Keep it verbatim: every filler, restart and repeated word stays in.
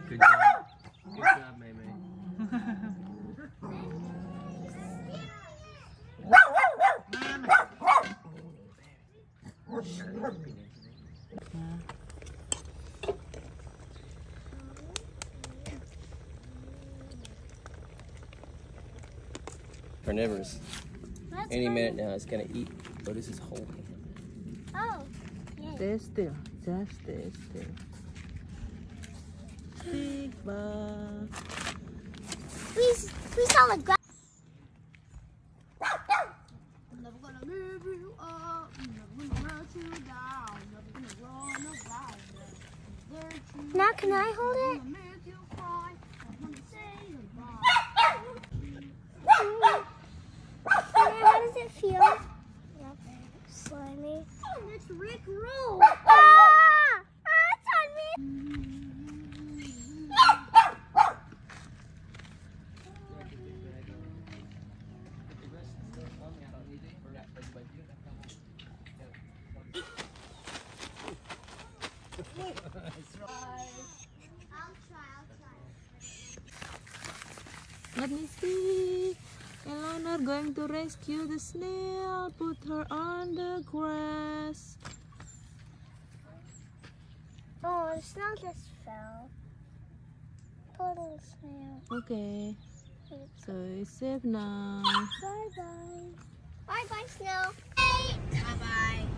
Good job. Good job, May May. Carnivorous. That's Any fine. minute now, it's gonna eat Otis's whole hand. Oh, yeah. Stay still. Just stay still. Sigma. We, we saw the grass. Never gonna leave you up, never gonna let you down, never gonna run around. Now can I hold it? Make you cry, I'm gonna say goodbye. Sarah, how does it feel? Slimy. It's Rick Roll. Ah! Ah, it's on me. I'll try, I'll try. Let me see. Eleanor going to rescue the snail. Put her on the grass. Oh, the snail just fell. Poor little snail. Okay. So it's safe now. Bye bye. Bye bye, snail. Bye bye.